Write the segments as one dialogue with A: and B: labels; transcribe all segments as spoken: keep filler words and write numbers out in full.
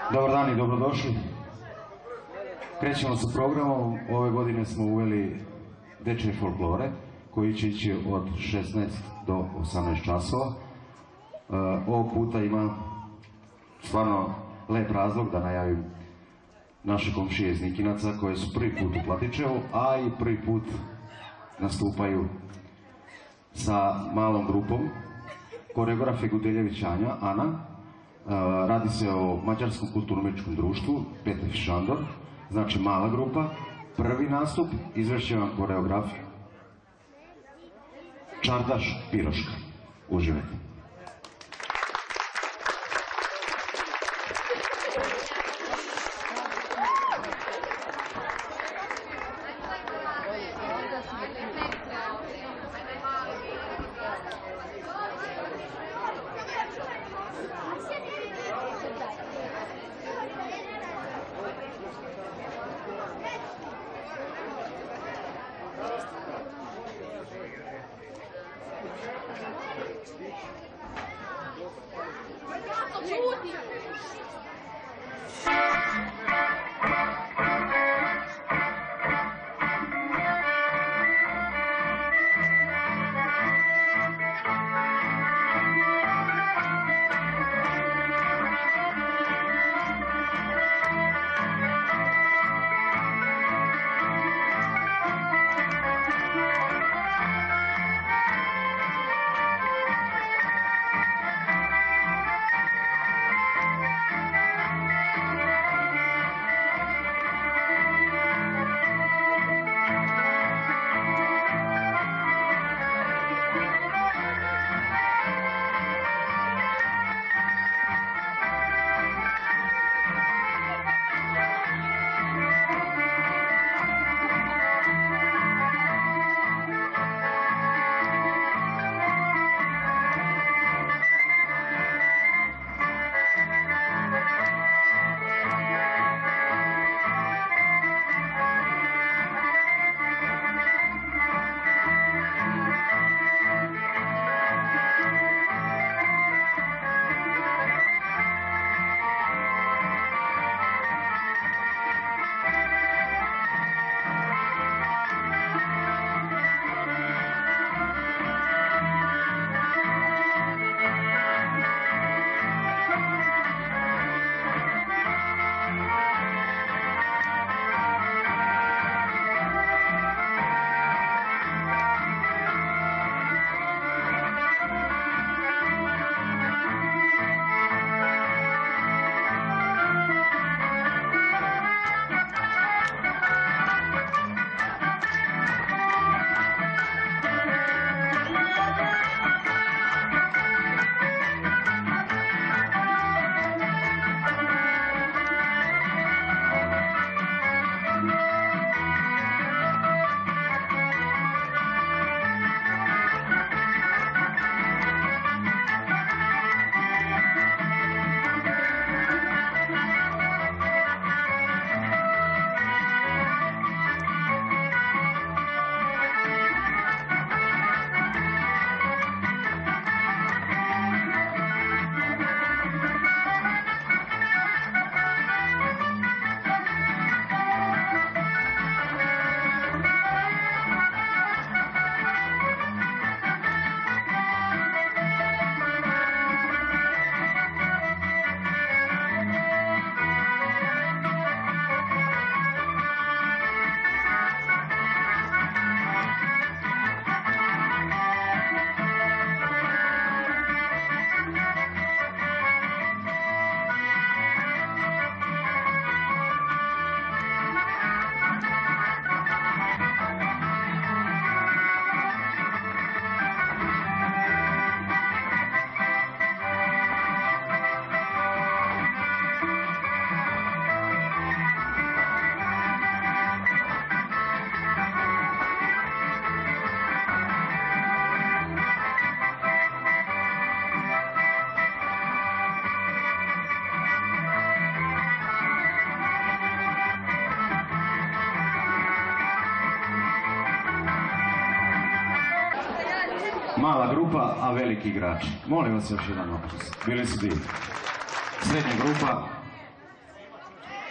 A: Dobar dan i dobrodošli. Krećemo sa programom. Ove godine smo uveli dečje folklore koji će ići od šesnaest do osamnaest časova. Ovog puta ima stvarno lep razlog da najavim naše komšije iz Nikinaca koje su prvi put u Platičevu, a i prvi put nastupaju sa malom grupom. Koreograf je Gudeljević Anja, Ana. Radi se o Mađarskom kulturno-umjetničkom društvu, Petar Šandor, znači mala grupa. Prvi nastup izvešće vam koreograf Čardaš Piroška. Uživajte.
B: Mala grupa, a veliki igrači. Molim vas još jedan opus. Bili su divni. Srednja grupa,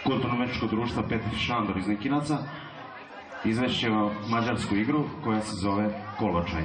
A: kulturno-umjetničkog društva Petri Šandor iz Nikinaca izvešće vam mađarsku igru koja se zove Koločaj.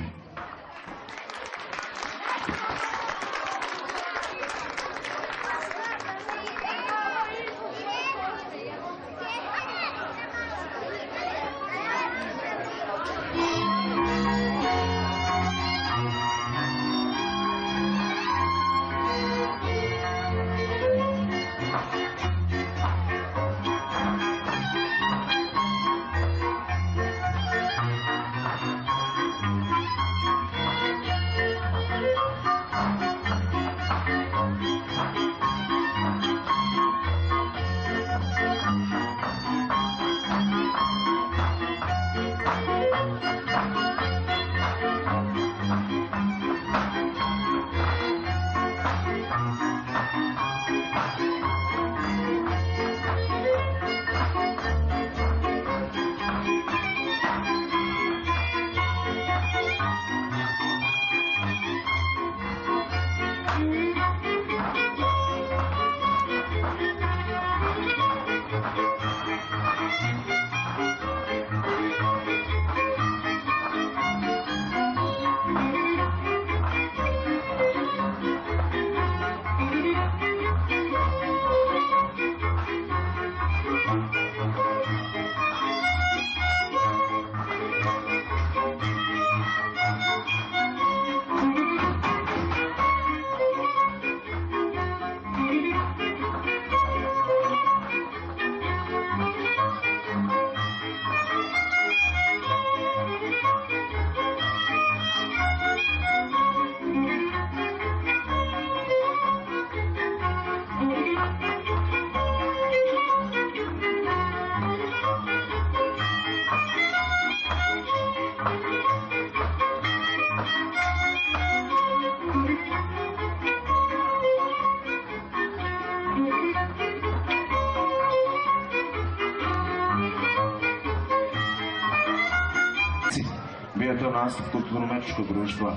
A: Bio je to nastup kulturno-umjetničkog društva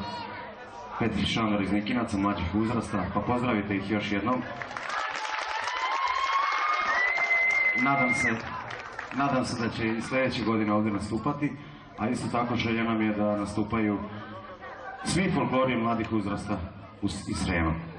A: Petri Šandor iz Nikinaca, mlađih uzrasta, pa pozdravite ih još jednom. Nadam se, nadam se da će i sljedeće godine ovdje nastupati, a isto tako želja nam je da nastupaju svi folklori mladih uzrasta iz Srema.